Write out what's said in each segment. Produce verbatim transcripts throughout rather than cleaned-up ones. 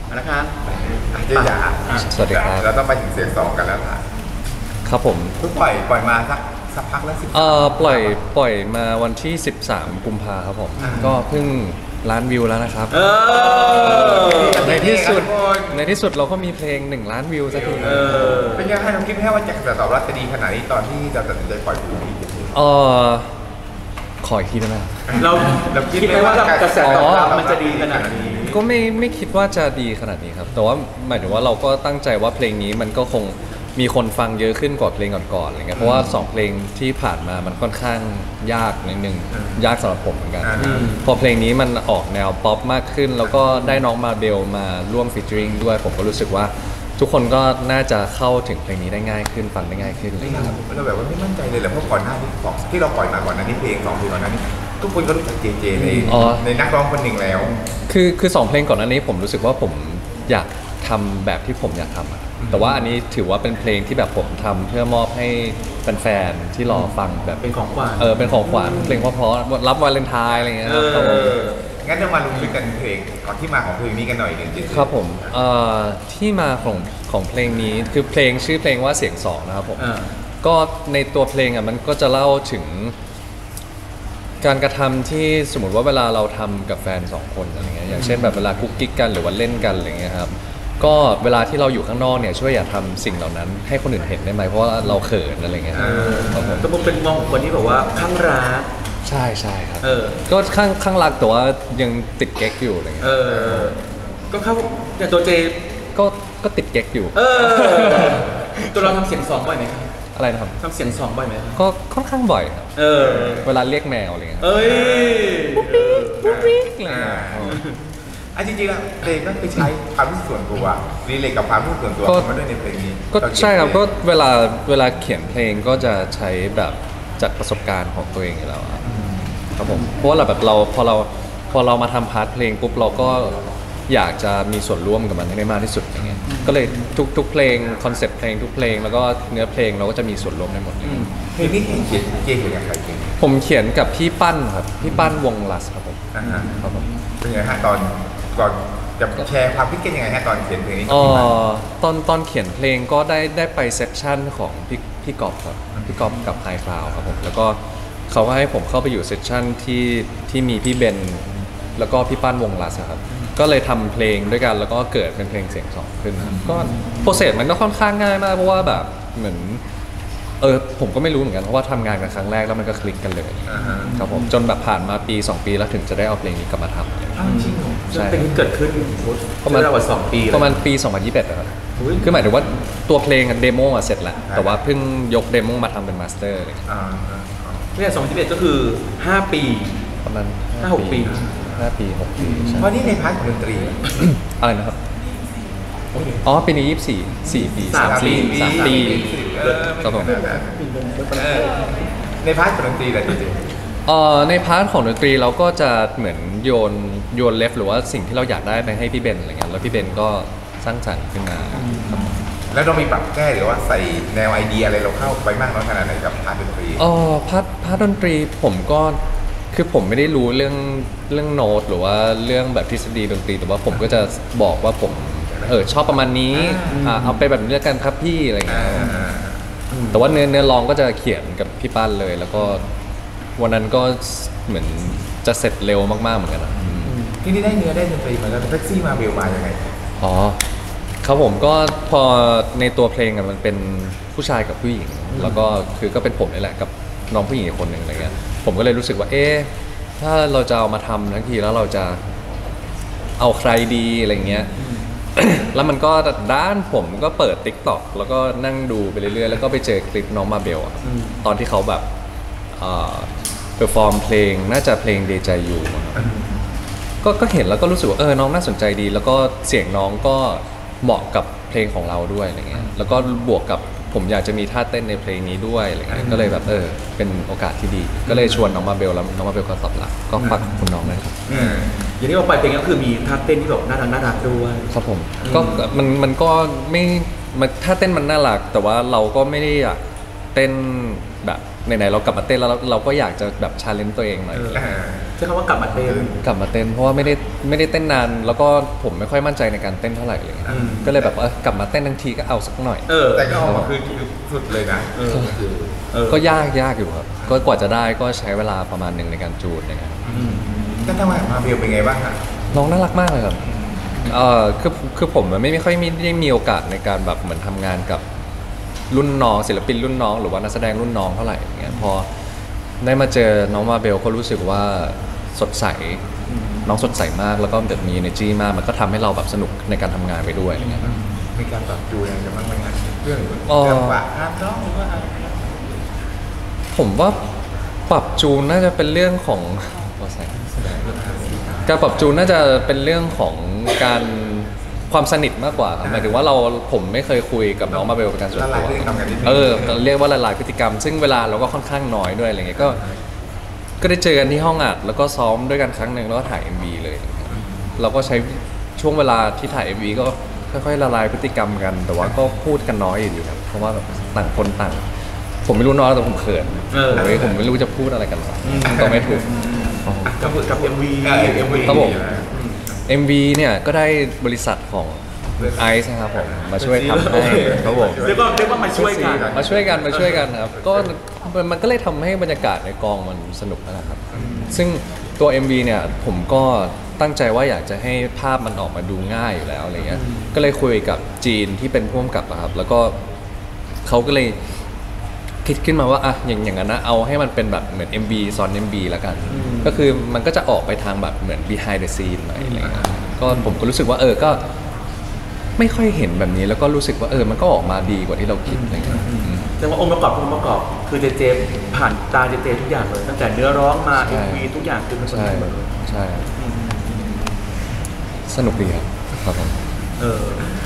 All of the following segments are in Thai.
นะครับเจ๊จ๋าสวัสดีครับเราต้องไปถึงเสียงสองกันแล้วค่ะครับผมเพิ่งปล่อยปล่อยมาสักสักพักแล้วสิเอ่อปล่อยปล่อยมาวันที่สิบสามกุมภาครับผมก็เพิ่งล้านวิวแล้วนะครับในที่สุดในที่สุดเราก็มีเพลงหนึ่งล้านวิวสักทีเป็นยังไงเราคิดแค่ว่าจะตอบรับจะดีขนาดนี้ตอนที่จะตัดสินใจปล่อยเพลงนี้เออขออีกทีได้ไหมเราเราคิดไหมว่ากระแสตอบรับมันจะดีขนาดนี้ก็ไม่ไม่คิดว่าจะดีขนาดนี้ครับแต่ว่าหมายถึงว่าเราก็ตั้งใจว่าเพลงนี้มันก็คงมีคนฟังเยอะขึ้นกว่าเพลงก่อนๆอะไรเงี้ยเพราะว่าสองเพลงที่ผ่านมามันค่อนข้างยากนิดนึงยากสำหรับผมเหมือนกันพอเพลงนี้มันออกแนวป๊อปมากขึ้นแล้วก็ได้น้องมาเบลมาร่วมฟีเจอริงด้วยผมก็รู้สึกว่าทุกคนก็น่าจะเข้าถึงเพลงนี้ได้ง่ายขึ้นฟังได้ง่ายขึ้นเลยครับเราแบบว่าไม่มั่นใจเลยแหละเพราะก่อนหน้าที่สองที่เราปล่อยมาก่อนหน้านี้เพลงสองเพลงก่อนหน้านี้ทุกคนก็รู้จักเจเจในในนักร้องคนหนึ่งแล้วคือคือสองเพลงก่อนหน้านี้ผมรู้สึกว่าผมอยากทำแบบที่ผมอยากทำแต่ว่าอันนี้ถือว่าเป็นเพลงที่แบบผมทำเพื่อมอบให้แฟนๆที่รอฟังแบบเป็นของขวัญเออเป็นของขวัญเพลงเพราะๆรับวาเลนไทน์อะไรเงี้ยครับงั้นเรามาลุ้นกันเพลงก่อนที่มาของเพลงนี้กันหน่อยหนึ่งจิตครับผมที่มาของของเพลงนี้คือเพลงชื่อเพลงว่าเสียงสองนะครับผมก็ในตัวเพลงอ่ะมันก็จะเล่าถึงการกระทำที่สมมติว่าเวลาเราทำกับแฟนสองคนอะไรเงี้ยอย่างเช่นแบบเวลากุ๊กกิ๊กกันหรือว่าเล่นกันอะไรเงี้ยครับก็เวลาที่เราอยู่ข้างนอกเนี่ยช่วยอย่าทำสิ่งเหล่านั้นให้คนอื่นเห็นได้ไหมเพราะว่าเราเขินอะไรเงี้ยครับผมก็เป็นมองคนที่แบบว่าข้างรักใช่ใช่ครับก็ข้างข้างรักแต่ว่ายังติดเก๊กอยู่อะไรเงี้ยเออก็เข้าอย่างตัวเจก็ก็ติดเก๊กอยู่เออตัวเราทำเสียงสองบ่อยไหมครับอะไรนะครับทำเสียงสองบ่อยไหมก็ค่อนข้างบ่อยครับเออเวลาเรียกแมวอะไรเงี้ยเอ้ยปุ๊บปิ๊กปุ๊บปิ๊กอะไรอ่ะจริงๆแล้วเพลงก็คือใช้ความรู้สึกส่วนตัวรีเลทกับความรู้สึกส่วนตัวมาด้วยในเพลงนี้ก็ใช่ครับก็เวลาเวลาเขียนเพลงก็จะใช้แบบจากประสบการณ์ของตัวเองอยู่แล้วครับผมเพราะว่าเราแบบเราพอเราพอเรามาทำพาร์ทเพลงปุ๊บเราก็อยากจะมีส่วนร่วมกับมันให้ได้มากที่สุดอย่างเงี้ยก็เลยทุกทุกเพลงคอนเซ็ปต์เพลงทุกเพลงแล้วก็เนื้อเพลงเราก็จะมีส่วนร่วมได้หมดเลยเพลงนี้เขียนเขียนกับใครเขียนผมเขียนกับพี่ปั้นครับพี่ปั้นวงลัสครับผมครับผมเป็นไงฮะตอนก่อนจะแชร์ความคิดกันยังไงฮะตอนเขียนเพลงนี้อ๋อตอนตอนเขียนเพลงก็ได้ได้ไปเซสชั่นของพี่พี่กอบครับพี่กอบกับไฮคลาวครับผมแล้วก็เขาก็ให้ผมเข้าไปอยู่เซสชั่นที่ที่มีพี่เบนแล้วก็พี่ปั้นวงลัสครับก็เลยทำเพลงด้วยกันแล้วก็เกิดเป็นเพลงเสียงสองขึ้นก็โปรเซสมันก็ค่อนข้างง่ายมากเพราะว่าแบบเหมือนเออผมก็ไม่รู้เหมือนกันเพราะว่าทำงานกันครั้งแรกแล้วมันก็คลิกกันเลยครับผมจนแบบผ่านมาปีสองปีแล้วถึงจะได้เอาเพลงนี้กลับมาทำใช่เพลงนี้เกิดขึ้นประมาณสองปีประมาณปีสองพันยี่สิบเอ็ดครับคือหมายถึงว่าตัวเพลงเดโมอ่ะเสร็จแล้วแต่ว่าเพิ่งยกเดโมมาทำเป็นมาสเตอร์เลยเนี่ยสองพันยี่สิบเอ็ดก็คือห้าปีประมาณห้าหกปีห้าปีหกปีเพราะนี่ในพาร์ทดนตรีอะไรนะครับอ๋อปีนี้ยี่สิบสี่สี่ปีสามปีสามปีครับผมในพาร์ทดนตรีอะไรจริงเอ่อในพาร์ทของดนตรีเราก็จะเหมือนโยนโยนเลฟหรือว่าสิ่งที่เราอยากได้ไปให้พี่เบนอะไรเงี้ยแล้วพี่เบนก็สร้างสรรค์ขึ้นมาแล้วเรามีปรับแก้หรือว่าใส่แนวไอเดียอะไรเราเข้าไปมากน้อยขนาดไหนกับพาร์ทดนตรีอ๋อพาร์ทพาร์ทดนตรีผมก็คือผมไม่ได้รู้เรื่องเรื่องโน้ตหรือว่าเรื่องแบบทฤษฎีดนตรีแต่ว่าผมก็จะบอกว่าผมเออชอบประมาณนี้เอาไปแบบนี้แล้วกันครับพี่อะไรเงี้ยแต่ว่าเนื้อเนื้อร้องก็จะเขียนกับพี่ปั้นเลยแล้วก็วันนั้นก็เหมือนจะเสร็จเร็วมากๆเหมือนกันนะที่นี่ได้เนื้อได้ดนตรีมาแล้วแท็กซี่มาเบลมายังไงอ๋อครับผมก็พอในตัวเพลงมันเป็นผู้ชายกับผู้หญิงแล้วก็คือก็เป็นผมนี่แหละกับน้องผู้หญิงอีกคนหนึ่งอะไรเงี้ยผมก็เลยรู้สึกว่าเอ๊ะถ้าเราจะเอามาทำทั้งทีแล้วเราจะเอาใครดีอะไรเงี้ย แล้วมันก็ด้านผมก็เปิด ติ๊กต็อก แล้วก็นั่งดูไปเรื่อยๆแล้วก็ไปเจอคลิปน้องมาเบลตอนที่เขาแบบเอ่อเพอร์ฟอร์มเพลงน่าจะเพลงเดจายูก็ก็เห็นแล้วก็รู้สึกว่าเออน้องน่าสนใจดีแล้วก็เสียงน้องก็เหมาะกับเพลงของเราด้วยอะไรเงี้ยแล้วก็บวกกับผมอยากจะมีท่าเต้นในเพลงนี้ด้วยอะไรเงี้ยก็เลยแบบเออเป็นโอกาสที่ดีก็เลยชวนน้องมาเบลแล้วน้องมาเบลก็ตอบรับก็ฝากคุณน้องเลยครับอย่างที่บอกไปเพลงก็คือมีท่าเต้นที่แบบน่ารักน่ารักด้วยครับผมก็มันมันก็ไม่มันท่าเต้นมันน่ารักแต่ว่าเราก็ไม่ได้อยากเต้นแบบไหนๆเรากลับมาเต้นแล้วเราก็อยากจะแบบชาเลนจ์ตัวเองหน่อยใช้คำว่ากลับมาเต้นกลับมาเต้นเพราะว่าไม่ได้ไม่ได้เต้นนาน แล้วก็ผมไม่ค่อยมั่นใจในการเต้นเท่าไหร่เลยก็เลยแบบว่ากลับมาเต้นทั้งทีก็เอาสักหน่อยเออแต่ก็ออกมาคือสุดเลยนะเออเออก็ยากยากอยู่ครับก็กว่าจะได้ก็ใช้เวลาประมาณหนึ่งในการจูนนะครับก็ทำไมมาเบลเป็นไงบ้างคะน้องน่ารักมากเลยครับเออคือคือผมไม่ไม่ค่อยมีได้มีโอกาสในการแบบเหมือนทำงานกับรุ่นน้องศิลปินรุ่นน้องหรือว่านักแสดงรุ่นน้องเท่าไหร่อย่างเงี้ยพอได้มาเจอน้องมาเบลก็รู้สึกว่าสดใสน้องสดใสมากแล้วก็แบบมี energy มากมันก็ทำให้เราแบบสนุกในการทำงานไปด้วยอย่างเงี้ยมีการปรับจูนอะไรกันบ้างไหมคะเรื่องอ๋อจังหวะการร้องหรือว่าอะไรผมว่าปรับจูนน่าจะเป็นเรื่องของการปรับจูนน่าจะเป็นเรื่องของการความสนิทมากกว่าครับหมายถึงว่าเราผมไม่เคยคุยกับน้องมาเบลเป็นการส่วนละลาตัยว พฤติกรรมกันนิดนึงเออเรียกว่าละลายพฤติกรรม ซึ่งเวลาเราก็ค่อนข้างน้อยด้วยอะไรเงี้ยก็ก็ได้เจอกันที่ห้องอัดแล้วก็ซ้อมด้วยกันครั้งหนึ่งแล้วก็ถ่าย เอ็ม วี เลยเราก็ใช้ช่วงเวลาที่ถ่าย เอ็ม วี ก็ค่อยๆละลายพฤติกรรมกัน แต่ว่าก็พูดกันน้อยอยู่ครับเพราะว่าแบบต่างคนต่างผมไม่รู้น้อยแต่ผมเขินเออผมไม่ผมไม่รู้จะพูดอะไรกันหรอกก็ไม่ถูกกับกับเอ็มวีเออ เอ็ม วีครับผม เอ็ม วี เนี่ยก็ได้บริษัทของไอซ์นะครับผมมาช่วยทำให้ครับผมเรียกว่าเรียกว่ามาช่วยกันมาช่วยกันมาช่วยกันครับก็มันก็เลยทำให้บรรยากาศในกองมันสนุกนะครับ ซึ่งตัว เอ็ม วี เนี่ยผมก็ตั้งใจว่าอยากจะให้ภาพมันออกมาดูง่ายอยู่แล้วอะไรเงี้ยก็เลยคุยกับจีนที่เป็นผู้กำกับอะครับแล้วก็เขาก็เลยคิดขึ้นมาว่าอ่ะอย่างอย่างนั้นนะเอาให้มันเป็นแบบเหมือน เอ็ม วี ซ้อน เอ็ม วี แล้วกัน ก็คือมันก็จะออกไปทางแบบเหมือน behind the scene หน่อยอะไรเงี้ยก็ผมก็รู้สึกว่าเออก็ไม่ค่อยเห็นแบบนี้แล้วก็รู้สึกว่าเออมันก็ออกมาดีกว่าที่เราคิดอะไรเงี้ยแต่ว่าองค์ประกอบองค์ประกอบคือเจเจผ่านตาเจเจทุกอย่างเลยตั้งแต่เนื้อร้องมาใช่เอ็ม วี ทุกอย่างคือเป็นคนใช่ทำหมดเลยใช่สนุกดีครับครับผมเออ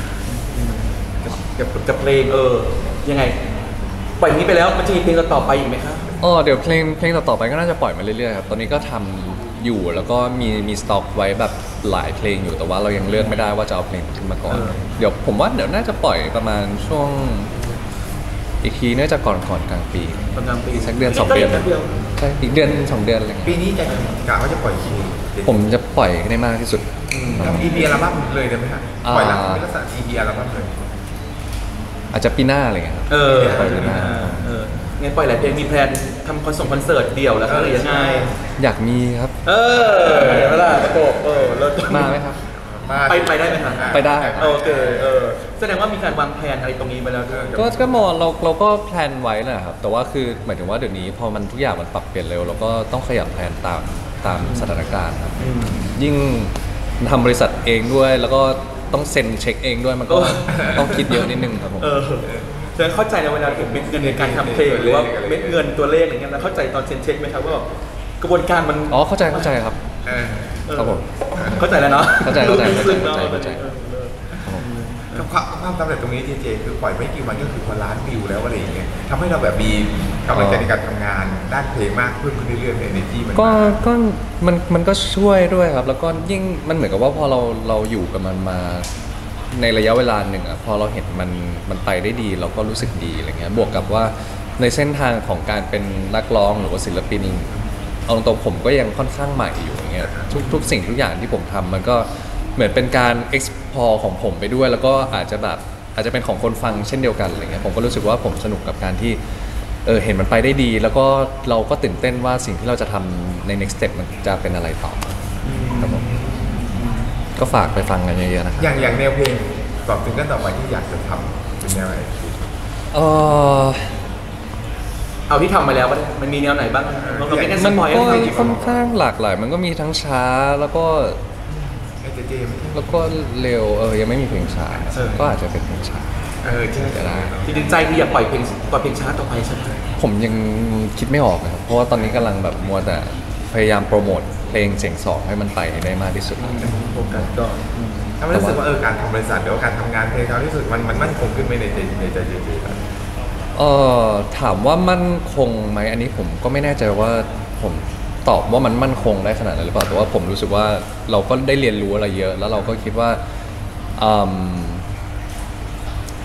กับกับเพลงเออยังไงปล่อยอย่างนี้ไปแล้วมันจะมีเพลงต่อไปอีกไหมครับอ๋อเดี๋ยวเพลงเพลงต่อๆไปก็น่าจะปล่อยมาเรื่อยๆครับตอนนี้ก็ทำอยู่แล้วก็มีมีสต็อกไว้แบบหลายเพลงอยู่แต่ว่าเรายังเลือกไม่ได้ว่าจะเอาเพลงขึ้นมาก่อนเออเดี๋ยวผมว่าเดี๋ยวน่าจะปล่อยประมาณช่วงอีกทีน่าจะก่อนก่อนกลางปีประมาณปีสักเดือนสองเดือนก็กแป๊บเดียวใช่อีกเดือนสองเดือนอะไรเงี้ยปีนี้จะกะว่าจะปล่อยคิวผมจะปล่อยให้ได้มากที่สุดทำ อี พี อัลบั้มเลยได้ไหมฮะอ่าปล่อยหลังเป็นลักษณะ อี พี อัลบั้มเลยอาจจะปีหน้าอะไรเงี้ยครับเออปล่อยปีหน้าเอองั้นปล่อยหลายเพลงมีแพลนทำคอนเสิร์ตคอนเสิร์ตเดี่ยวแล้วครับหรือยังไงอยากมีครับเออเห็นไหมล่ะประกบเออแล้วมาไหมครับมาไปไปได้ไหมครับไปได้โอเคเออแสดงว่ามีการวางแผนอะไรตรงนี้ไปแล้วด้วยก็ก็มองเราเราก็แพลนไว้แหละครับแต่ว่าคือหมายถึงว่าเดี๋ยวนี้พอมันทุกอย่างมันปรับเปลี่ยนเร็วเราก็ต้องขยับแพลนตามตามสถานการณ์ครับยิ่งทำบริษัทเองด้วย แล้วก็ต้องเซ็นเช็คเองด้วยมันก็ต้องคิดเยอะนิดนึงครับผมเออแสดงเข้าใจในเวลาถึงเม็ดเงินในการทำเพลงหรือว่าเม็ดเงินตัวเลขอะไรเงี้ยแล้วเข้าใจตอนเซ็นเช็คไหมครับว่ากระบวนการมันอ๋อเข้าใจเข้าใจครับเออเออครับผมเข้าใจแล้วเนาะเข้าใจเข้าใจรู้ซึ้งเนอะเข้าใจออออกับความความสำเร็จตรงนี้เจเจคือปล่อยไม่กี่วันก็คือพอล้านวิวแล้วอะไรอย่างเงี้ยทำให้เราแบบมีกำลังใจในการทำงานด้านเพลงมากขึ้นขึ้นเรื่อยๆใน energy มันก็มากก็มันมันก็ช่วยด้วยครับ แล้วก็ยิ่งมันเหมือนกับว่าพอเราเราอยู่กับมันมาในระยะเวลาหนึ่งอ่ะพอเราเห็นมันมันไปได้ดีเราก็รู้สึกดีอะไรเงี้ยบวกกับว่าในเส้นทางของการเป็นนักร้องหรือว่าศิลปินเอาตรงๆผมก็ยังค่อนข้างใหม่อยู่อย่างเงี้ยทุกทุกสิ่งทุกอย่างที่ผมทำมันก็เหมือนเป็นการ explore ของผมไปด้วย แล้วก็อาจจะแบบอาจจะเป็นของคนฟังเช่นเดียวกันอะไรเงี้ยผมก็รู้สึกว่าผมสนุกกับการที่เออเห็นมันไปได้ดี แล้วก็เราก็ตื่นเต้นว่าสิ่งที่เราจะทำใน next step มันจะเป็นอะไรต่อครับผมก็ฝากไปฟังกันเยอะๆนะครับอย่างอย่างแนวเพลงตอบถึงกันต่อไปที่อยากจะทำเป็นแนวอะไรเออเอาที่ทำมาแล้วมันมีแนวไหนบ้างเราไม่ได้สมันปอยก็ให้ฟังค่อนข้างหลากหลายมันก็มีทั้งช้าแล้วก็เอเจเจไม่ใช่แล้วก็เร็วเออยังไม่มีเพลงช้าก็อาจจะเป็นเพลงช้าเออใช่ก็ได้จริงๆใจคืออยากปล่อยเพลงปล่อยเพลงช้าต่อไปใช่ไหมผมยังคิดไม่ออกนะครับเพราะว่าตอนนี้กำลังแบบมัวแต่พยายามโปรโมทเพลงเสียงสองให้มันไปได้มากที่สุดโฟกัสก็ทำให้รู้สึกว่าเออการทำบริษัทหรือว่าการทำงานเพลงเราที่สุดมันมันมั่นคงขึ้นไหมในใจในใจเจเจครับเออถามว่ามั่นคงไหมอันนี้ผมก็ไม่แน่ใจว่าผมตอบว่ามันมั่นคงได้ขนาดนั้นหรือเปล่าแต่ว่าผมรู้สึกว่าเราก็ได้เรียนรู้อะไรเยอะ แล้วเราก็คิดว่าอืม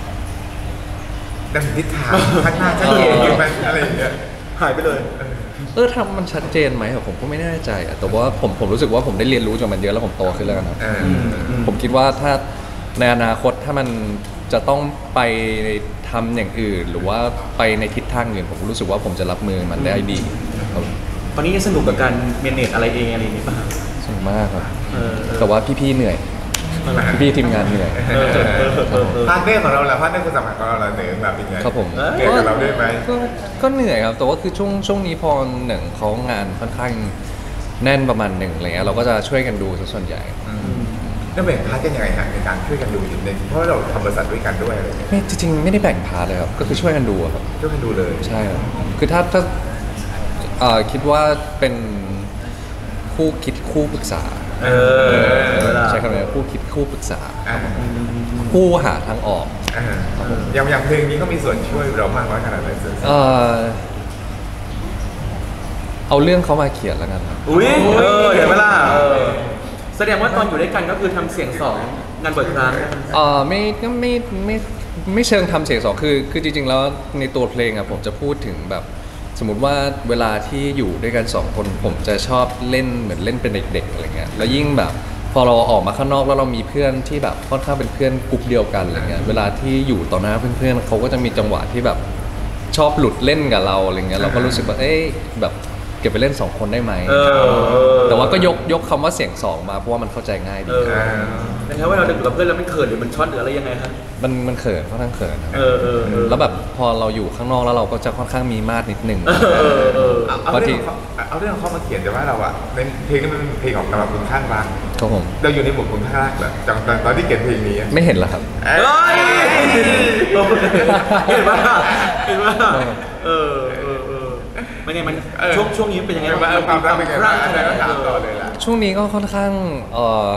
ดังทิศทางข้างหน้าชัดเจนขึ้นไหมอะไรอย่างเงี้ยหายไปเลยผเออทำมันชัดเจนไหมอะผมก็ไม่แน่ใจอะแต่ว่าผมผมรู้สึกว่าผมได้เรียนรู้จากมันเยอะแล้วผมโตขึ้นแล้วกันครับเออผมคิดว่าถ้าในอนาคตถ้ามันจะต้องไปทำอย่างอื่น หรือว่าไปในทิศทางอื่นผมรู้สึกว่าผมจะรับมือมันได้ดีครับตอนนี้ยังสนุกกับการเมเนจอะไรเองอะไรอย่างนี้ป่ะสนุกมากครับเออเออแต่ว่าพี่ๆเหนื่อย พี่ๆทีมงานเหนื่อยเออเออเออเออเออพาร์ทเนอร์ของเราแหละพาร์ทเนอร์คนสำคัญของเราเหนื่อยแบบเป็นไงครับผมเหนื่อยกับเราด้วยไหมก็ก็เหนื่อยครับ แต่ว่าคือช่วงช่วงนี้พอหนึ่งเขางานค่อนข้างแน่นประมาณหนึ่งอะไรเงี้ยเราก็จะช่วยกันดูซะส่วนใหญ่แล้วแบ่งพาร์ทกันยังไงฮะในการช่วยกันดูจริงๆเพราะว่าเราทำบริษัทด้วยกันด้วยอะไรอย่างเงี้ยไม่จริงๆไม่ได้แบ่งพาร์ทเลยครับ ก็คือช่วยกันดูอะครับช่วยกันดูเลยใช่ครับคือถ้าถ้าเอ่อคิดว่าเป็นคู่คิดคู่ปรึกษาเออใช้คำนี้คู่คิดคู่ปรึกษาอ่าคู่หาทางออกอ่าอย่างอย่างเพลงนี้ก็มีส่วนช่วยเรามากน้อยขนาดไหนเสริมเอ่อเอาเรื่องเขามาเขียนแล้วกันครับอุ้ยเออเห็นไหมล่ะเออแสดงว่าตอนอยู่ด้วยกันก็คือทำเสียงสองงานเปิดครั้งเอ่อไม่ก็ไม่ไม่ไม่เชิงทำเสียงสองคือคือจริงๆแล้วในตัวเพลงอะผมจะพูดถึงแบบสมมติว่าเวลาที่อยู่ด้วยกันสองคนผมจะชอบเล่นเหมือนเล่นเป็นเด็กๆอะไรเงี้ยแล้วยิ่งแบบพอเราออกมาข้างนอกแล้วเรามีเพื่อนที่แบบค่อนข้างเป็นเพื่อนกลุ่มเดียวกันอะไรเงี้ยเวลาที่อยู่ต่อหน้าเพื่อนๆเขาก็จะมีจังหวะที่แบบชอบหลุดเล่นกับเราอะไรเงี้ยเราก็รู้สึกว่าเอ๊ะแบบเก็บไปเล่นสองคนได้ไหมเออแต่ว่าก็ยกยกคำว่าเสียงสองมาเพราะว่ามันเข้าใจง่ายเอดีอนะครับว่าเราเดินกับเพื่อนแล้วมันเขินหรือมันช็อตหรืออะไรยังไงครับมันมันเขินค่อนข้างเขินครับเออเออเออแล้วแบบพอเราอยู่ข้างนอกแล้วเราก็จะค่อนข้างมีมาดนิดนึงเออเออเอาเอาเรื่องของเขาเอาเรื่องของเขามาเขียนแต่ว่าเราอะในเพลงนี้มันเป็นเพลงของกำลังคุณข้างรักครับผมเราอยู่ในหมวดคุณข้างรักแบบตอนตอนตอนที่เขียนเพลงนี้อะไม่เห็นเหรอครับเอ้เฮ้ยยเห็นป่ะเห็นป่ะเออเออเออเป็นไงมันช่วงช่วงนี้เป็นยังไงเออมาเอาความรักเป็นไงบ้างอะไรก็ถามต่อเลยล่ะช่วงนี้ก็ค่อนข้างเออ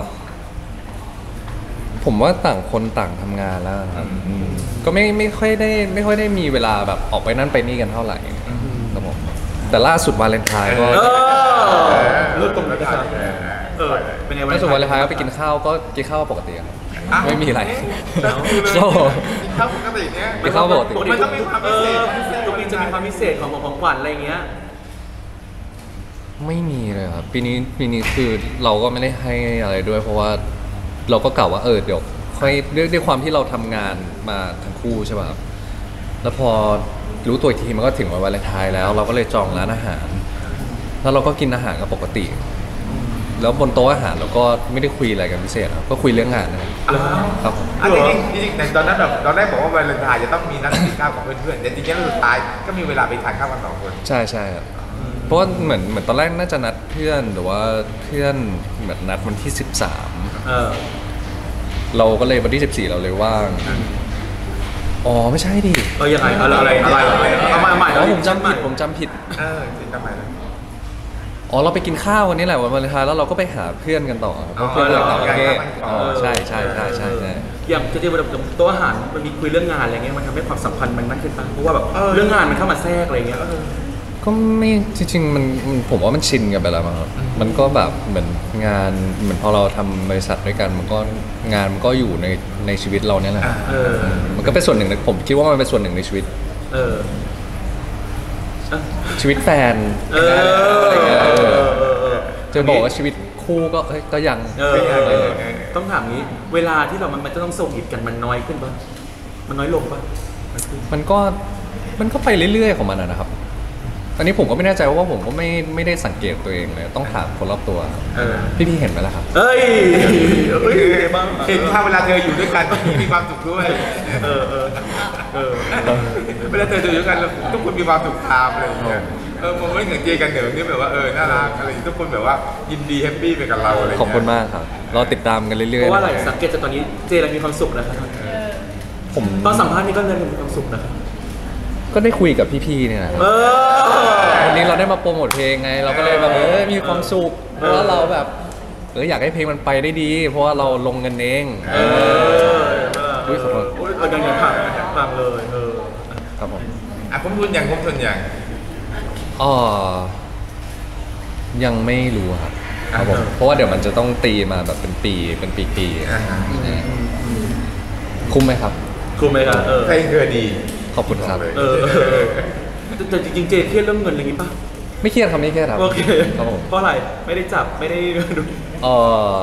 ผมว่าต่างคนต่างทำงานแล้วครับอืมก็ไม่ไม่ค่อยได้ไม่ค่อยได้มีเวลาแบบออกไปนั่นไปนี่กันเท่าไหร่ครับผมแต่ล่าสุดวาเลนไทน์ก็เออเลิกตรงนี้นะครับเออเป็นไงล่าสุดวาเลนไทน์ก็ไปกินข้าวก็กินข้าวปกติครับอ้าวไม่มีอะไรแล้วคือเลยก็กินข้าวปกติเนี้ยกินข้าวปกติมันต้องมีความพิเศษทุกปีจะมีความพิเศษของของขวัญอะไรเงี้ยไม่มีเลยครับปีนี้ปีนี้คือเราก็ไม่ได้ให้อะไรด้วย เพราะว่าเราก็กล่าวว่าเออเดี๋ยวค่อยด้วยด้วยความที่เราทำงานมาทั้งคู่ใช่ป่ะครับแล้วพอรู้ตัวอีกทีมันก็ถึงวันวาเลนไทน์แล้ว เราก็เลยจองร้านอาหาร แล้วเราก็กินอาหารกันปกติ แล้วบนโต๊ะอาหารเราก็ไม่ได้คุยอะไรกันพิเศษครับก็คุยเรื่องงานนะครับอ้าวครับผมอ่ะจริงๆจริงๆแต่ตอนนั้นแบบตอนแรกบอกว่าวาเลนไทน์จะต้องมีนัดกินข้าวกับเพื่อนๆแต่จริงๆแล้วสุดท้ายก็มีเวลาไปทานข้าวกันสองคนใช่ใช่ครับเพราะว่าเหมือนเหมือนตอนแรกน่าจะนัดเพื่อนแต่ว่าเพื่อนเหมือนนัดวันที่สิบสามเออเราก็เลยวันที่สิบสี่เราเลยว่างอ๋อไม่ใช่ดิเออยังไงอะไรอะไรอะไรเอาใหม่ใหม่อ๋อผมจำผิดผมจำผิดเออจริงทำไมล่ะอ๋อเราไปกินข้าววันนี้แหละวันวาเลนไทน์แล้วเราก็ไปหาเพื่อนกันต่อครับเพราะเพื่อนเราต่างประเทศอ๋อใช่ใช่ใช่ใช่ใช่อย่างจริงๆแบบโต๊ะอาหารมันมีคุยเรื่องงานอะไรเงี้ยมันทำให้ความสัมพันธ์มันมากขึ้นป่ะเพราะว่าแบบเรื่องงานมันเข้ามาแทรกอะไรเงี้ยก็ไม่จริงๆมันมันผมว่ามันชินกันไปแล้วมั้งครับมันก็แบบเหมือนงานเหมือนพอเราทำบริษัทด้วยกันมันก็งานมันก็อยู่ในในชีวิตเราเนี่ยแหละเออมันก็เป็นส่วนหนึ่งในผมคิดว่ามันเป็นส่วนหนึ่งในชีวิตเออชีวิตแฟนเอออะไรเงี้ยเออเออเออจะบอกว่าชีวิตคู่ก็เอ้ยก็ยังเออเออต้องถามงี้ เวลาที่เรามันมันจะต้องส่งอิดกันมันน้อยขึ้นป่ะมันน้อยลงป่ะมันก็มันก็ไปเรื่อยๆของมันอะนะครับ อันนี้ผมก็ไม่แน่ใจเพราะว่าผมก็ไม่ไม่ได้สังเกตตัวเองเลยต้องถามคนรอบตัวเออพี่ๆเห็นไหมล่ะครับเอ้ยเอ้ยบ้างเห็นถ้าเวลาเธออยู่ด้วยกันพี่มีความสุขด้วยเออเออเออเวลาเธออยู่ด้วยกันแล้วทุกคนมีความสุขตามอะไรอย่างเงี้ยเออผมไม่เหมือนเจกันเหนือนี่แบบว่าเออน่ารักอะไรทุกคนแบบว่ายินดีแฮปปี้ไปกับเราอะไรขอบคุณมากครับ เราติดตามกันเรื่อยๆเพราะว่าอะไรนคบสังเกตจากตอนนี้เจเรามีความสุขนะครับผมตอนสัมภาษณ์นี่ก็เริ่มมีความสุขนะครับก็ได้คุยกับพี่ๆเนี่ยนะครับเออวันนี้เราได้มาโปรโมทเพลงไง เราก็เลยแบบเออมีความสุขเพราะว่าเราแบบเอออยากให้เพลงมันไปได้ดี เพราะว่าเราลงเงินเองเอออุ๊ยขอโทษโอ้ยเอาอย่างนี้พังพังเลยเออครับผมอ่ะคุ้มทุนอย่างคุ้มทุนอย่างอ๋อยังไม่รู้ครับครับผมเพราะว่าเดี๋ยวมันจะต้องตีมาแบบเป็นปีเป็นปีๆอ่าฮะคุ้มไหมครับคุ้มไหมครับเออเพลงเธอดีขอบคุณครับเออแต่จริงๆเจเครียดเรื่องเงินอะไรอย่างงี้ป่ะไม่เครียดครับไม่เครียดครับโอเคครับผมเพราะอะไรไม่ได้จับไม่ได้ดูเออ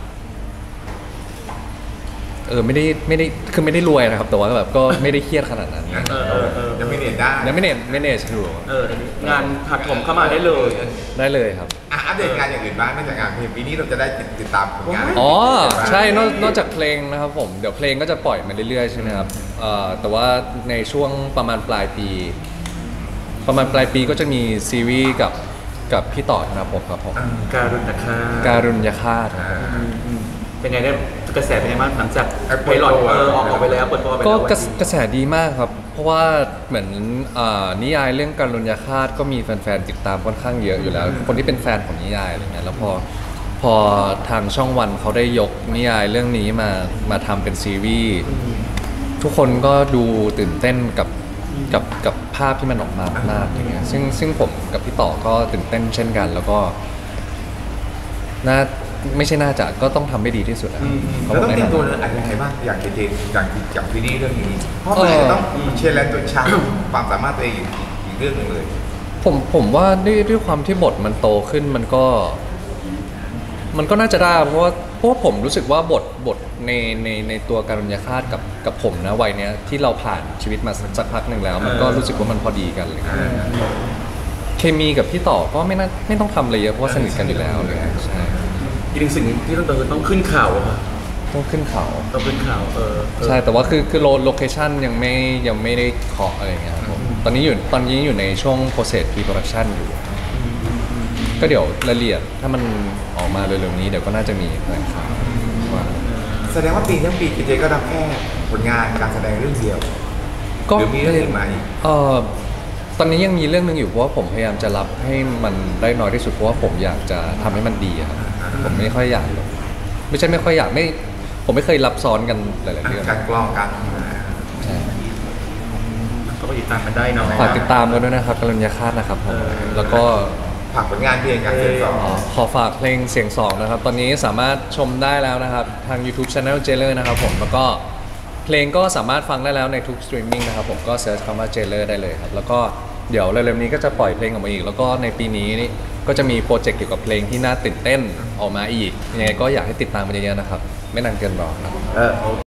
เออไม่ได้ไม่ได้คือไม่ได้รวยนะครับ แต่ว่าแบบก็ไม่ได้เครียดขนาดนั้นเออเออเออยังไม่เรียนได้ยังไม่เนตไม่เนตอยู่เอองานผักผมเข้ามาได้เลยได้เลยครับอ่ะอัปเดตงานอย่างอื่นบ้างนอกจากงานเพลงปีนี้เราจะได้ติดตามผลงานอ๋อใช่นอกนอกจากเพลงนะครับผมเดี๋ยวเพลงก็จะปล่อยมาเรื่อยๆใช่ไหมครับเอ่อแต่ว่าในช่วงประมาณปลายปี ประมาณปลายปีก็จะมีซีรีส์กับกับพี่ต่อธนภพครับผมการุณนะคะการุญยฆาตอ่าอืมอืมเป็นไงได้กระแสเป็นไงบ้างหลังจากไอ้ไพลอตเปิดตัวเออออกออกไปแล้วเปิดตัวไปก็แล้วกระแสกระแสดีมากครับ เพราะว่าเหมือนอ่านิยายเรื่องการุญยฆาตก็มีแฟนๆติดตามค่อนข้างเยอะอยู่แล้ว คนที่เป็นแฟนของนิยายอะไรเงี้ยแล้วพอพอทางช่องวันเขาได้ยกนิยายเรื่องนี้มามาทำเป็นซีรีส์ทุกคนก็ดูตื่นเต้นกับกับกับภาพที่มันออกมามากๆอย่างเงี้ยซึ่งซึ่งผมกับพี่ต่อก็ตื่นเต้นเช่นกัน แล้วก็น่าไม่ใช่น่าจะก็ต้องทำให้ดีที่สุดอะอืมเขาแล้วบต้ออก งในเตรียมฐาตัวนะอะไรยังไงบ้างอย่างเจเจจากจากซีรีส์เรื่องนี้เพราะมันจะต้องเชลเลนตัวชาความสามารถตัวเองอีกอีกเรื่องหนึงเลยผมผมว่าด้วยด้วยความที่บทมันโตขึ้นมันก็ มันก็น่าจะได้เพราะว่าเพราะว่าผมรู้สึกว่าบทบทในในในตัวการุญยฆาตกับกับผมนะวัยเนี้ยที่เราผ่านชีวิตมาสักพักหนึ่งแล้ว มันก็รู้สึกว่ามันพอดีกันเลยอ่าเคมีกับพี่ต่อก็ไม่น่าไม่ต้องทำอะไรเยอะเพราะว่าสนิทกันอยู่แล้วเลยใช่อีกหนึ่งสิ่งที่ต้องเติมคือต้องขึ้นเขาอะค่ะต้องขึ้นเขาต้องขึ้นเขาเออเออใช่แต่ว่าคือคือโลเคชั่นยังไม่ยังไม่ได้เคาะอะไรอย่างเงี้ยครับผมตอนนี้อยู่ตอนนี้อยู่ในช่วง process pre production อยู่ ก็เดี๋ยวรายละเอียดถ้ามันออกมาเร็วๆนี้เดี๋ยวก็น่าจะมีแถลงข่าวว่าแสดงว่าปีทั้งปีเจเจก็รับแค่ผลงานการแสดงเรื่องเดียวก็หรือมีเรื่องอื่นมาอีกเอ่อตอนนี้ยังมีเรื่องหนึงอยู่เพราะว่าผมพยายามจะรับให้มันได้น้อยที่สุดเพราะว่าผมอยากจะทำให้มันดีอะครับผมไม่ค่อยอยากไม่ใช่ไม่ค่อยอยากไม่ผมไม่เคยรับซ้อนกันหลายๆเรื่องการกล้องการใช่ก็ไปติดตามกันได้เนาะฝากติดตามกันด้วยนะครับกรุณยาคาตนะครับผมแล้วก็ฝากผลงานเพลงการเสียงสองอ๋อขอฝากเพลงเสียงสองนะครับ ตอนนี้สามารถชมได้แล้วนะครับ ทาง YouTube Channel Jailer นะครับผมแล้วก็เพลงก็สามารถฟังได้แล้วในทุกสตรีมมิ่งนะครับผมก็เซิร์ชคำว่า Jailer ได้เลยครับ แล้วก็เดี๋ยวเร็วๆนี้ก็จะปล่อยเพลงออกมาอีก แล้วก็ในปีนี้นี่ก็จะมีโปรเจกต์เกี่ยวกับเพลงที่น่าตื่นเต้นออกมาอีกยังไงก็อยากให้ติดตามกันเยอะๆนะครับ ไม่นานเกินรอครับเออ